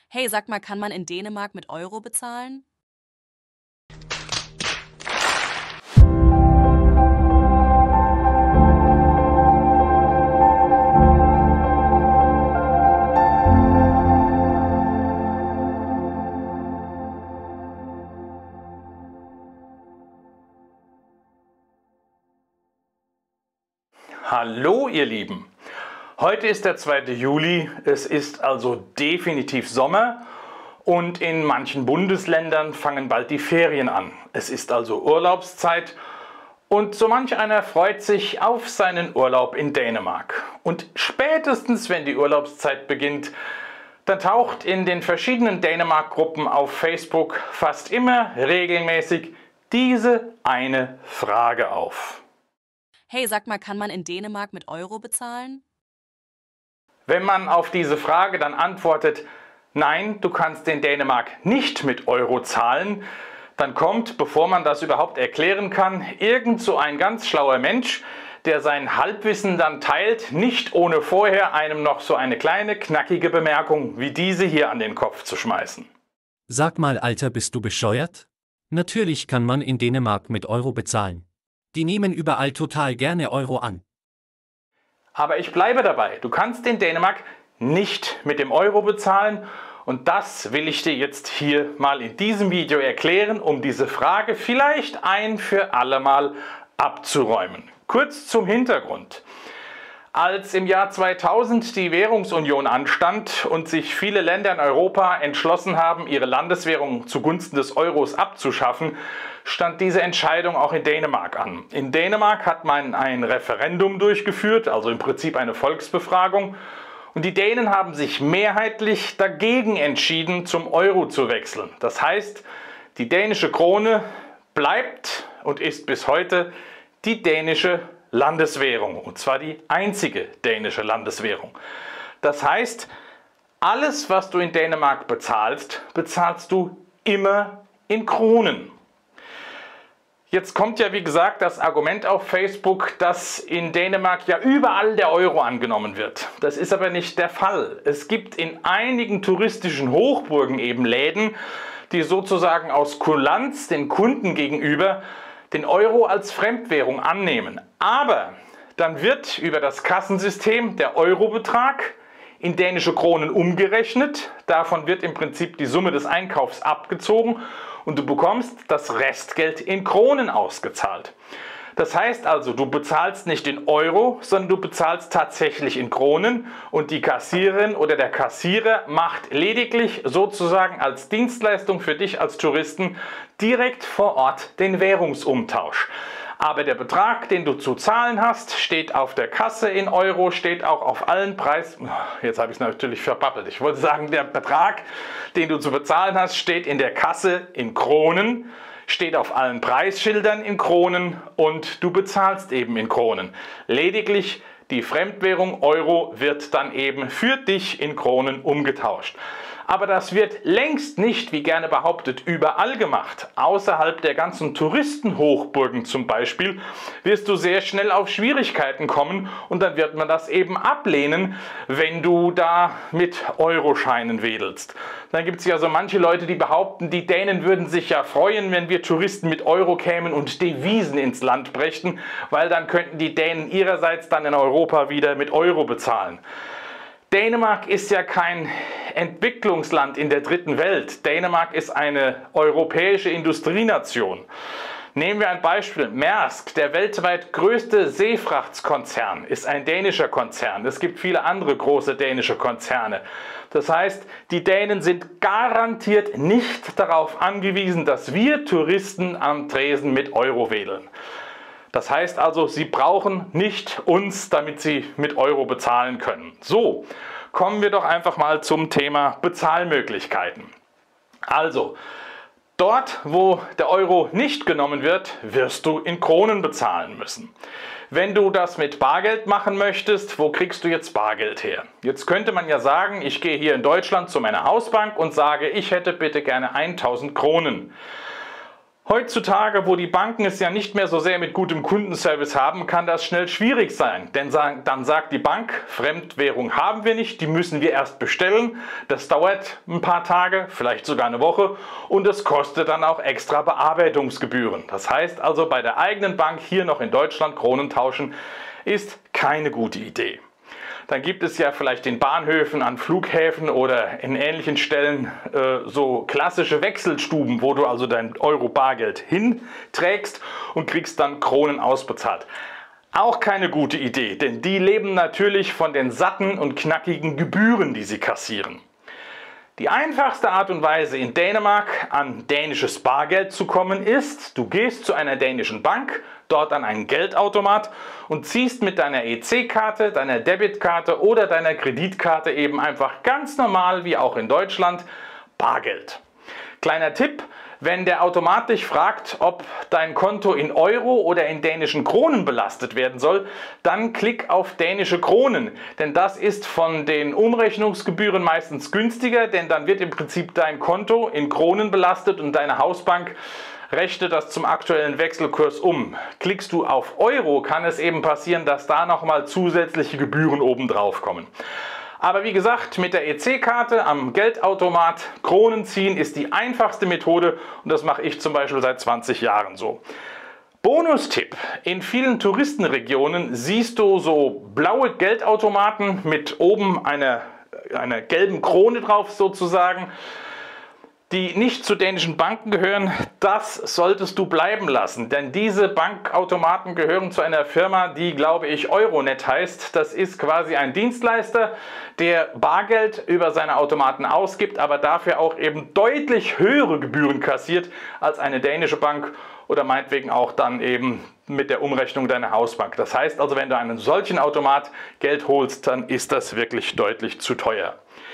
Hey, sag mal, kann man in Dänemark mit Euro bezahlen? Hallo ihr Lieben, heute ist der 2. Juli, es ist also definitiv Sommer und in manchen Bundesländern fangen bald die Ferien an. Es ist also Urlaubszeit und so manch einer freut sich auf seinen Urlaub in Dänemark. Und spätestens wenn die Urlaubszeit beginnt, dann taucht in den verschiedenen Dänemark-Gruppen auf Facebook fast immer regelmäßig diese eine Frage auf. Hey, sag mal, kann man in Dänemark mit Euro bezahlen? Wenn man auf diese Frage dann antwortet, nein, du kannst in Dänemark nicht mit Euro zahlen, dann kommt, bevor man das überhaupt erklären kann, irgend so ein ganz schlauer Mensch, der sein Halbwissen dann teilt, nicht ohne vorher einem noch so eine kleine, knackige Bemerkung wie diese hier an den Kopf zu schmeißen. Sag mal, Alter, bist du bescheuert? Natürlich kann man in Dänemark mit Euro bezahlen. Die nehmen überall total gerne Euro an. Aber ich bleibe dabei, du kannst in Dänemark nicht mit dem Euro bezahlen und das will ich dir jetzt hier mal in diesem Video erklären, um diese Frage vielleicht ein für alle Mal abzuräumen. Kurz zum Hintergrund. Als im Jahr 2000 die Währungsunion anstand und sich viele Länder in Europa entschlossen haben, ihre Landeswährung zugunsten des Euros abzuschaffen, stand diese Entscheidung auch in Dänemark an. In Dänemark hat man ein Referendum durchgeführt, also im Prinzip eine Volksbefragung, und die Dänen haben sich mehrheitlich dagegen entschieden, zum Euro zu wechseln. Das heißt, die dänische Krone bleibt und ist bis heute die dänische Landeswährung, und zwar die einzige dänische Landeswährung. Das heißt, alles, was du in Dänemark bezahlst, bezahlst du immer in Kronen. Jetzt kommt ja, wie gesagt, das Argument auf Facebook, dass in Dänemark ja überall der Euro angenommen wird. Das ist aber nicht der Fall. Es gibt in einigen touristischen Hochburgen eben Läden, die sozusagen aus Kulanz den Kunden gegenüber den Euro als Fremdwährung annehmen. Aber dann wird über das Kassensystem der Eurobetrag in dänische Kronen umgerechnet. Davon wird im Prinzip die Summe des Einkaufs abgezogen und du bekommst das Restgeld in Kronen ausgezahlt. Das heißt also, du bezahlst nicht in Euro, sondern du bezahlst tatsächlich in Kronen und die Kassiererin oder der Kassierer macht lediglich sozusagen als Dienstleistung für dich als Touristen direkt vor Ort den Währungsumtausch. Aber der Betrag, den du zu zahlen hast, steht auf der Kasse in Euro, steht auch auf allen Preisen. Jetzt habe ich es natürlich verbabbelt. Ich wollte sagen, der Betrag, den du zu bezahlen hast, steht in der Kasse in Kronen, steht auf allen Preisschildern in Kronen und du bezahlst eben in Kronen. Lediglich die Fremdwährung Euro wird dann eben für dich in Kronen umgetauscht. Aber das wird längst nicht, wie gerne behauptet, überall gemacht. Außerhalb der ganzen Touristenhochburgen zum Beispiel wirst du sehr schnell auf Schwierigkeiten kommen und dann wird man das eben ablehnen, wenn du da mit Euroscheinen wedelst. Dann gibt es ja so manche Leute, die behaupten, die Dänen würden sich ja freuen, wenn wir Touristen mit Euro kämen und Devisen ins Land brächten, weil dann könnten die Dänen ihrerseits dann in Europa wieder mit Euro bezahlen. Dänemark ist ja kein Entwicklungsland in der dritten Welt. Dänemark ist eine europäische Industrienation. Nehmen wir ein Beispiel. Maersk, der weltweit größte Seefrachtskonzern, ist ein dänischer Konzern. Es gibt viele andere große dänische Konzerne. Das heißt, die Dänen sind garantiert nicht darauf angewiesen, dass wir Touristen am Tresen mit Euro wedeln. Das heißt also, sie brauchen nicht uns, damit sie mit Euro bezahlen können. So, kommen wir doch einfach mal zum Thema Bezahlmöglichkeiten. Also, dort, wo der Euro nicht genommen wird, wirst du in Kronen bezahlen müssen. Wenn du das mit Bargeld machen möchtest, wo kriegst du jetzt Bargeld her? Jetzt könnte man ja sagen, ich gehe hier in Deutschland zu meiner Hausbank und sage, ich hätte bitte gerne 1000 Kronen. Heutzutage, wo die Banken es ja nicht mehr so sehr mit gutem Kundenservice haben, kann das schnell schwierig sein. Denn dann sagt die Bank, Fremdwährung haben wir nicht, die müssen wir erst bestellen. Das dauert ein paar Tage, vielleicht sogar eine Woche und es kostet dann auch extra Bearbeitungsgebühren. Das heißt also, bei der eigenen Bank hier noch in Deutschland Kronen tauschen ist keine gute Idee. Dann gibt es ja vielleicht in Bahnhöfen, an Flughäfen oder in ähnlichen Stellen so klassische Wechselstuben, wo du also dein Euro-Bargeld hinträgst und kriegst dann Kronen ausbezahlt. Auch keine gute Idee, denn die leben natürlich von den satten und knackigen Gebühren, die sie kassieren. Die einfachste Art und Weise, in Dänemark an dänisches Bargeld zu kommen, ist, du gehst zu einer dänischen Bank, dort an einen Geldautomat und ziehst mit deiner EC-Karte, deiner Debitkarte oder deiner Kreditkarte eben einfach ganz normal, wie auch in Deutschland, Bargeld. Kleiner Tipp: Wenn der Automat dich fragt, ob dein Konto in Euro oder in dänischen Kronen belastet werden soll, dann klick auf dänische Kronen, denn das ist von den Umrechnungsgebühren meistens günstiger, denn dann wird im Prinzip dein Konto in Kronen belastet und deine Hausbank rechnet das zum aktuellen Wechselkurs um. Klickst du auf Euro, kann es eben passieren, dass da nochmal zusätzliche Gebühren obendrauf kommen. Aber wie gesagt, mit der EC-Karte am Geldautomat Kronen ziehen ist die einfachste Methode und das mache ich zum Beispiel seit 20 Jahren so. Bonustipp: In vielen Touristenregionen siehst du so blaue Geldautomaten mit oben einer gelben Krone drauf sozusagen, die nicht zu dänischen Banken gehören. Das solltest du bleiben lassen, denn diese Bankautomaten gehören zu einer Firma, die, glaube ich, Euronet heißt. Das ist quasi ein Dienstleister, der Bargeld über seine Automaten ausgibt, aber dafür auch eben deutlich höhere Gebühren kassiert als eine dänische Bank oder meinetwegen auch dann eben mit der Umrechnung deiner Hausbank. Das heißt also, wenn du einen solchen Automat Geld holst, dann ist das wirklich deutlich zu teuer.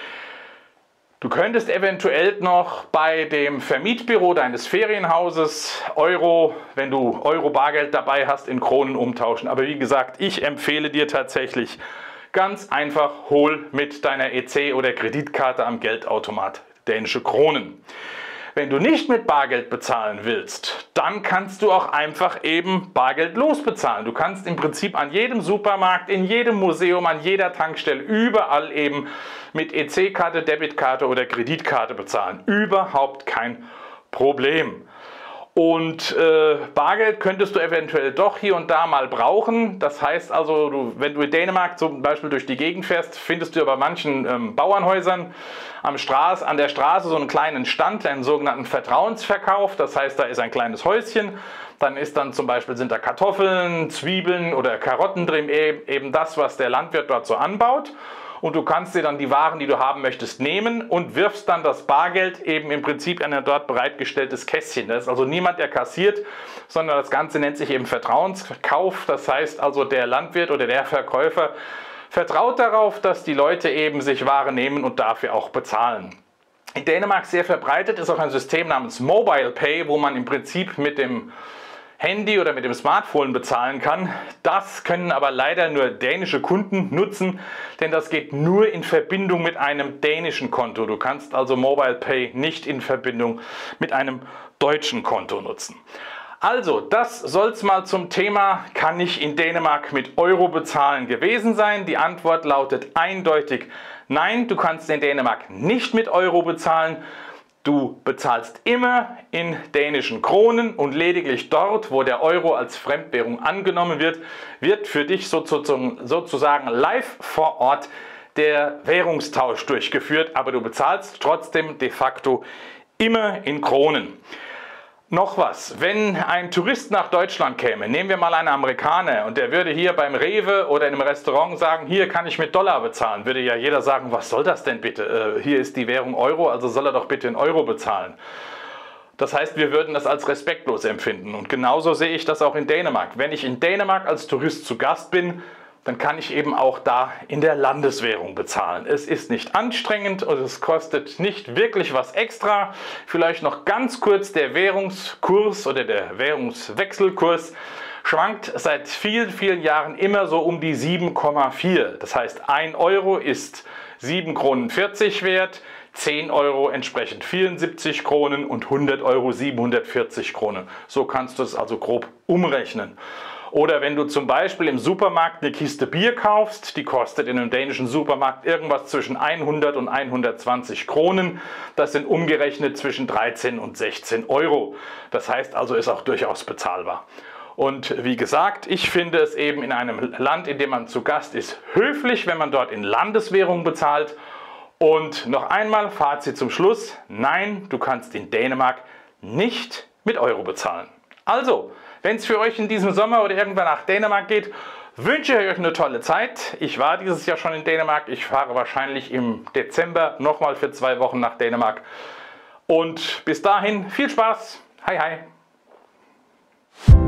Du könntest eventuell noch bei dem Vermietbüro deines Ferienhauses wenn du Euro-Bargeld dabei hast, in Kronen umtauschen. Aber wie gesagt, ich empfehle dir tatsächlich ganz einfach, hol mit deiner EC oder Kreditkarte am Geldautomat dänische Kronen. Wenn du nicht mit Bargeld bezahlen willst, dann kannst du auch einfach eben bargeldlos bezahlen. Du kannst im Prinzip an jedem Supermarkt, in jedem Museum, an jeder Tankstelle, überall eben mit EC-Karte, Debitkarte oder Kreditkarte bezahlen. Überhaupt kein Problem. Und Bargeld könntest du eventuell doch hier und da mal brauchen. Das heißt also, wenn du in Dänemark zum Beispiel durch die Gegend fährst, findest du bei manchen Bauernhäusern an der Straße so einen kleinen Stand, einen sogenannten Vertrauensverkauf. Das heißt, da ist ein kleines Häuschen. Dann sind da Kartoffeln, Zwiebeln oder Karotten drin, eben das, was der Landwirt dort so anbaut. Und du kannst dir dann die Waren, die du haben möchtest, nehmen und wirfst dann das Bargeld eben im Prinzip in ein dort bereitgestelltes Kästchen. Da ist also niemand, der kassiert, sondern das Ganze nennt sich eben Vertrauenskauf. Das heißt also, der Landwirt oder der Verkäufer vertraut darauf, dass die Leute eben sich Ware nehmen und dafür auch bezahlen. In Dänemark sehr verbreitet ist auch ein System namens Mobile Pay, wo man im Prinzip mit dem Handy oder mit dem Smartphone bezahlen kann. Das können aber leider nur dänische Kunden nutzen, denn das geht nur in Verbindung mit einem dänischen Konto. Du kannst also Mobile Pay nicht in Verbindung mit einem deutschen Konto nutzen. Also, das soll es mal zum Thema, kann ich in Dänemark mit Euro bezahlen, gewesen sein. Die Antwort lautet eindeutig nein, du kannst in Dänemark nicht mit Euro bezahlen. Du bezahlst immer in dänischen Kronen und lediglich dort, wo der Euro als Fremdwährung angenommen wird, wird für dich sozusagen live vor Ort der Währungstausch durchgeführt, aber du bezahlst trotzdem de facto immer in Kronen. Noch was: Wenn ein Tourist nach Deutschland käme, nehmen wir mal einen Amerikaner, und der würde hier beim Rewe oder in einem Restaurant sagen, hier kann ich mit Dollar bezahlen, würde ja jeder sagen, was soll das denn bitte? Hier ist die Währung Euro, also soll er doch bitte in Euro bezahlen. Das heißt, wir würden das als respektlos empfinden. Und genauso sehe ich das auch in Dänemark. Wenn ich in Dänemark als Tourist zu Gast bin, dann kann ich eben auch da in der Landeswährung bezahlen. Es ist nicht anstrengend und es kostet nicht wirklich was extra. Vielleicht noch ganz kurz: Der Währungskurs oder der Währungswechselkurs schwankt seit vielen, vielen Jahren immer so um die 7,4. Das heißt, 1 Euro ist 7,40 Kronen wert. 10 Euro entsprechend 74 Kronen und 100 Euro 740 Kronen. So kannst du es also grob umrechnen. Oder wenn du zum Beispiel im Supermarkt eine Kiste Bier kaufst, die kostet in einem dänischen Supermarkt irgendwas zwischen 100 und 120 Kronen. Das sind umgerechnet zwischen 13 und 16 Euro. Das heißt also, ist auch durchaus bezahlbar. Und wie gesagt, ich finde es eben in einem Land, in dem man zu Gast ist, höflich, wenn man dort in Landeswährung bezahlt. Und noch einmal Fazit zum Schluss: Nein, du kannst in Dänemark nicht mit Euro bezahlen. Also, wenn es für euch in diesem Sommer oder irgendwann nach Dänemark geht, wünsche ich euch eine tolle Zeit. Ich war dieses Jahr schon in Dänemark. Ich fahre wahrscheinlich im Dezember nochmal für 2 Wochen nach Dänemark. Und bis dahin viel Spaß. Hi, hi.